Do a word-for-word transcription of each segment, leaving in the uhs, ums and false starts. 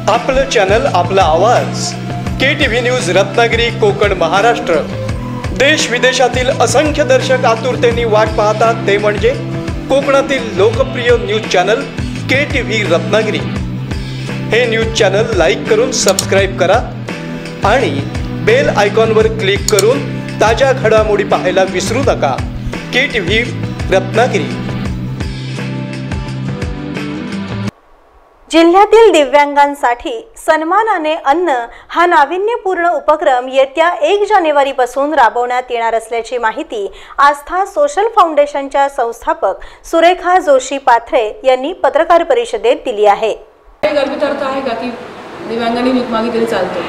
आपलं चॅनल, आपला आवाज. K TV news Ratnagiri, Konkan, Maharashtra. देश विदेशातील असंख्य दर्शक आतुरतेने वाट पाहतात ते म्हणजे कोकणातील लोकप्रिय news channel K TV Ratnagiri. हे न्यूज चॅनल लाईक करून सबस्क्राईब करा आणि बेल आयकॉनवर क्लिक करून ताज्या घडामोडी पाहायला विसरू नका. K TV Ratnagiri. जिल्ह्यातील दिव्यांगांसाठी सन्मानाने अन्न हा नाविन्यपूर्ण उपक्रम येत्या एक जानेवारी पासून राबवण्यात येणार असल्याची माहिती आस्था सोशल फाउंडेशनच्या संस्थापक सुरेखा जोशी पाथरे यांनी पत्रकार परिषदेत दिली आहे. गर्भितार्थ आहे का की दिव्यांगांनी भीक मागितली चालते,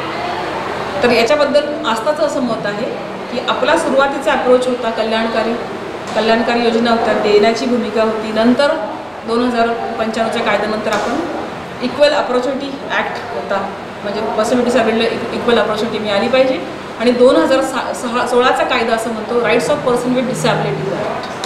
तर याच्याबद्दल आस्थाचं असं मत आहे की आपला सुरुवातीचा अप्रोच होता कल्याणकारी कल्याणकारी योजना होत्या, देण्याची भूमिका होती. नंतर दोन हजार पंच्याण्णवच्या कायद्यानंतर आपण इक्वल अपॉर्च्युनिटी ॲक्ट होता, म्हणजे पॉसिबिलिटीसाठी इक्वल अपॉर्च्युनिटी मिळाली पाहिजे. आणि दोन हजार सा सहा सोळाचा कायदा असं म्हणतो rights of person with disability.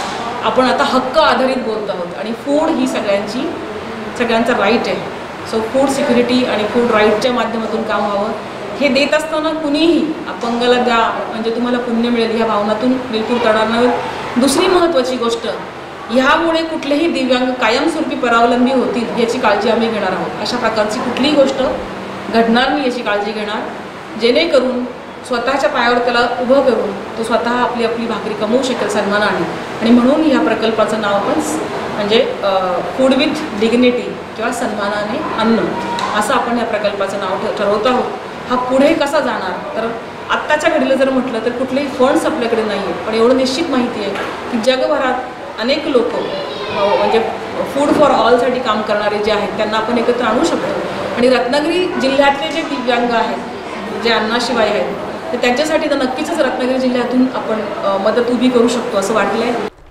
आपण आता हक्क आधारित बोलत आहोत आणि फूड ही सगळ्यांची सगळ्यांचा राईट आहे. सो फूड सिक्युरिटी आणि फूड राईटच्या माध्यमातून काम व्हावं. हे देत असताना कुणीही अपंगाला द्या म्हणजे तुम्हाला पुण्य मिळेल ह्या भावनातून बिलकुल करणार नाही. दुसरी महत्त्वाची गोष्ट, ह्यामुळे कुठलेही दिव्यांग कायमस्वरूपी परावलंबी होतील याची काळजी आम्ही घेणार आहोत. अशा प्रकारची कुठलीही गोष्ट घडणार नाही याची काळजी घेणार, जेणेकरून स्वतःच्या पायावर त्याला उभं करून तो स्वतः आपली आपली भाकरी कमवू शकेल सन्मानाने. आणि म्हणून ह्या प्रकल्पाचं नाव आपण म्हणजे फूड विथ डिग्निटी किंवा सन्मानाने अन्न असं आपण या प्रकल्पाचं नाव ठ ठरवत आहोत. हा पुढे कसा जाणार, तर आत्ताच्या घडीला जर म्हटलं तर कुठलेही फंड्स आपल्याकडे नाही आहेत, पण एवढं निश्चित माहिती आहे की जगभरात अनेक लोक म्हणजे फूड फॉर ऑलसाठी काम करणारे जे आहेत त्यांना आपण एकत्र आणू शकतो. आणि रत्नागिरी जिल्ह्यातले जे दिव्यांग आहेत जे अन्नाशिवाय आहेत तर त्यांच्यासाठी तर नक्कीच रत्नागिरी जिल्ह्यातून आपण मदत उभी करू शकतो असं वाटलंय.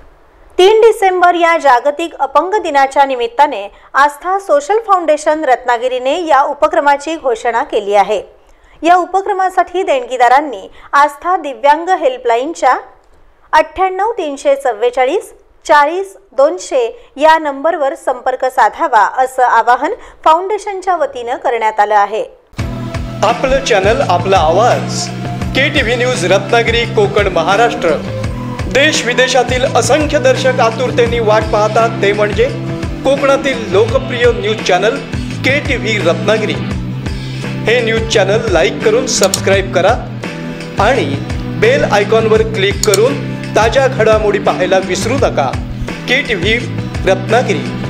तीन डिसेंबर या जागतिक अपंग दिनाच्या निमित्ताने आस्था सोशल फाउंडेशन रत्नागिरीने या उपक्रमाची घोषणा केली आहे. या उपक्रमासाठी देणगीदारांनी आस्था दिव्यांग हेल्पलाईनच्या अठ्ठ्याण्णव तीनशे चव्वेचाळीस चाळीस दोनशे या नंबरवर संपर्क साधावा असं आवाहन फाउंडेशनच्या वतीनं करण्यात आलं आहे. आपलं चॅनल, आपला आवाज. K TV news Ratnagiri, Konkan, Maharashtra. देश विदेशातील असंख्य दर्शक आतुरतेने वाट पाहतात ते म्हणजे कोकणातील लोकप्रिय news channel K TV Ratnagiri. हे न्यूज चॅनल लाईक करून सबस्क्राईब करा आणि बेल आयकॉनवर क्लिक करून ताज्या घडामोडी पाहायला विसरू नका. K TV Ratnagiri.